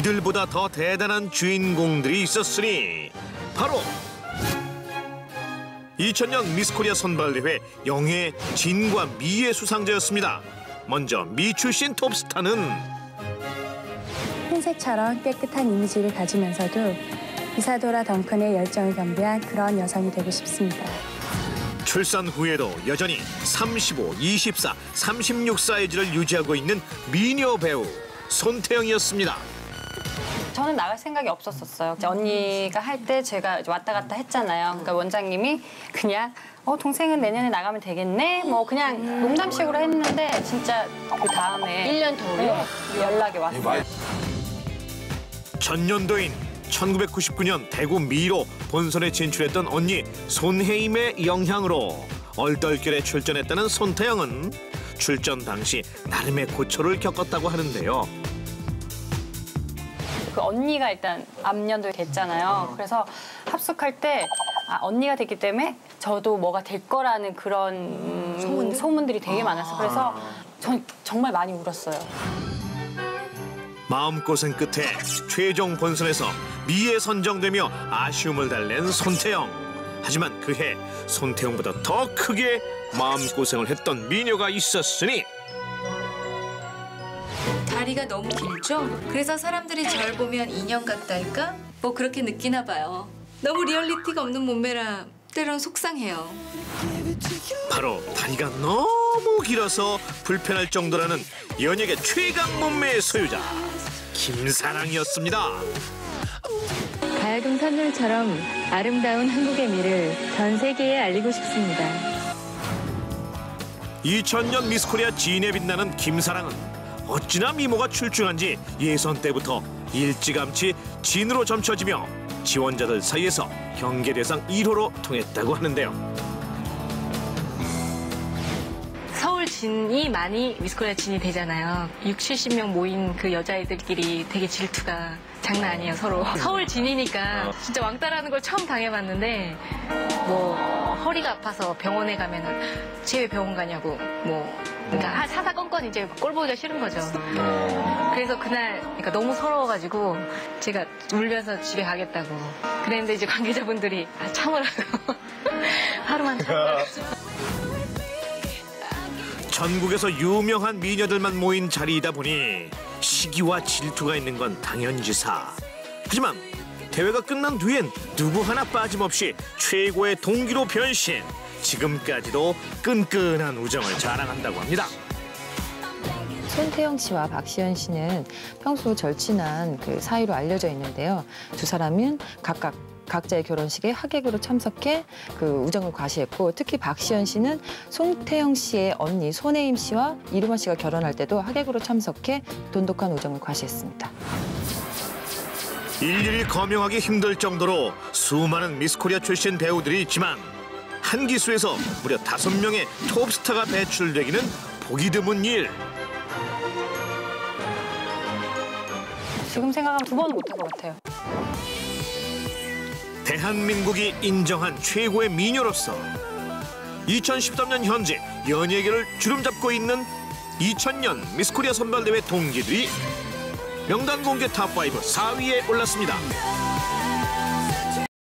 이들보다 더 대단한 주인공들이 있었으니 바로 2000년 미스코리아 선발대회 영예 진과 미의 수상자였습니다. 먼저 미 출신 톱스타는 흰색처럼 깨끗한 이미지를 가지면서도 이사도라 덩컨의 열정을 겸비한 그런 여성이 되고 싶습니다. 출산 후에도 여전히 35, 24, 36 사이즈를 유지하고 있는 미녀 배우 손태영이었습니다. 저는 나갈 생각이 없었어요. 언니가 할 때 제가 왔다 갔다 했잖아요. 그러니까 원장님이 그냥 동생은 내년에 나가면 되겠네? 뭐 그냥 농담식으로 했는데 진짜 그 다음에 1년 더 연락이 왔어요. 전년도인 1999년 대구 미로 본선에 진출했던 언니 손혜임의 영향으로 얼떨결에 출전했다는 손태영은 출전 당시 나름의 고초를 겪었다고 하는데요. 그 언니가 일단 앞년도에 됐잖아요. 그래서 합숙할 때 언니가 됐기 때문에 저도 뭐가 될 거라는 그런 소문들이 되게 많았어요. 그래서 전 정말 많이 울었어요. 마음고생 끝에 최종 본선에서 미에 선정되며 아쉬움을 달랜 손태영. 하지만 그해 손태영보다 더 크게 마음고생을 했던 미녀가 있었으니 다리가 너무 길죠? 그래서 사람들이 절 보면 인형 같달까? 뭐 그렇게 느끼나 봐요. 너무 리얼리티가 없는 몸매라 때론 속상해요. 바로 다리가 너무 길어서 불편할 정도라는 연예계 최강 몸매의 소유자 김사랑이었습니다. 밝은 산물처럼 아름다운 한국의 미를 전 세계에 알리고 싶습니다. 2000년 미스코리아 진에 빛나는 김사랑은 어찌나 미모가 출중한지 예선 때부터 일찌감치 진으로 점쳐지며 지원자들 사이에서 경계대상 1호로 통했다고 하는데요. 서울 진이 많이 미스코리아 진이 되잖아요. 60, 70명 모인 그 여자애들끼리 되게 질투가 장난 아니에요, 서로. 서울 진이니까 진짜 왕따라는 걸 처음 당해봤는데 뭐 허리가 아파서 병원에 가면은 쟤 왜 병원 가냐고 그러니까 사사건건 이제 꼴 보기가 싫은 거죠. 그래서 그날 그러니까 너무 서러워가지고 제가 울면서 집에 가겠다고 그랬는데 이제 관계자분들이 참으라고 하루만 참으라고. 전국에서 유명한 미녀들만 모인 자리이다 보니 시기와 질투가 있는 건 당연지사. 하지만 대회가 끝난 뒤엔 누구 하나 빠짐없이 최고의 동기로 변신. 지금까지도 끈끈한 우정을 자랑한다고 합니다. 손태영 씨와 박시연 씨는 평소 절친한 그 사이로 알려져 있는데요. 두 사람은 각자의 결혼식에 하객으로 참석해 그 우정을 과시했고, 특히 박시연 씨는 손태영 씨의 언니 손혜임 씨와 이루마 씨가 결혼할 때도 하객으로 참석해 돈독한 우정을 과시했습니다. 일일이 거명하기 힘들 정도로 수많은 미스코리아 출신 배우들이 있지만 한 기수에서 무려 5명의 톱스타가 배출되기는 보기 드문 일. 지금 생각하면 2번은 못할 것 같아요. 대한민국이 인정한 최고의 미녀로서 2013년 현재 연예계를 주름잡고 있는 2000년 미스코리아 선발대회 동기들이 명단 공개 탑5 4위에 올랐습니다.